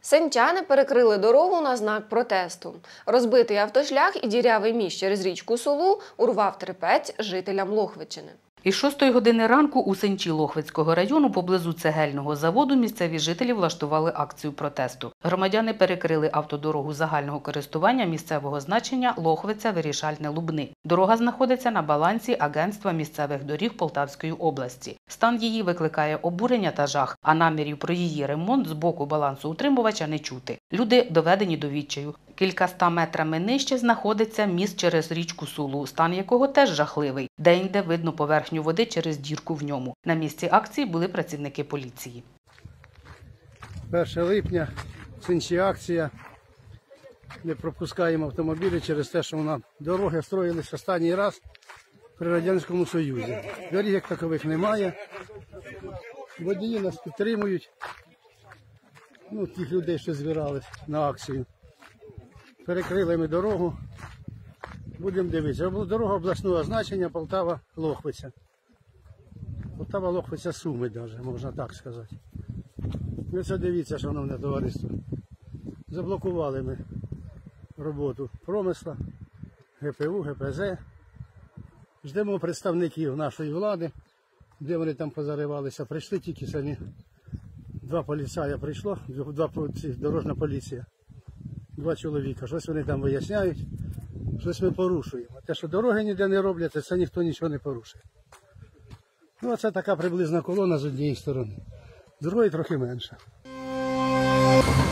Сенчани перекрили дорогу на знак протесту. Розбитий автошлях і дірявий міст через річку Сулу урвав терпець жителям Лохвичини. Із 6 години ранку у Сенчі Лохвицького району поблизу цегельного заводу місцеві жителі влаштували акцію протесту. Громадяни перекрили автодорогу загального користування місцевого значення Лохвиця-Вирішальне-Лубни. Дорога знаходиться на балансі Агентства місцевих доріг Полтавської області. Стан її викликає обурення та жах, а намірів про її ремонт з боку балансоутримувача не чути. Люди доведені до відчаю. Кількаста метрами нижче знаходиться міст через річку Сулу, стан якого теж жахливий. Де-інде видно поверхню води через дірку в ньому. На місці акції були працівники поліції. 1 липня, в Сенчі акція. Не пропускаємо автомобілі через те, що дороги строїлися останній раз при Радянському Союзі. Доріг як такових немає. Водії нас підтримують. Тих людей, що збирались на акцію. Перекрили ми дорогу. Будемо дивитися. Дорога обласного значення Полтава-Лохвиця. Полтава-Лохвиця-Суми навіть, можна так сказати. Ви це дивіться, шановне товариство. Заблокували ми роботу промисла, ГПУ, ГПЗ. Ждемо представників нашої влади, де вони там позаривалися. Прийшли тільки самі. 2 поліцая прийшло, дорожня поліція. 2 чоловіка. Щось вони там виясняють, щось ми порушуємо. Те, що дороги ніде не роблять, це ніхто нічого не порушує. Оце така приблизна колона з однієї сторони, з другої трохи менша.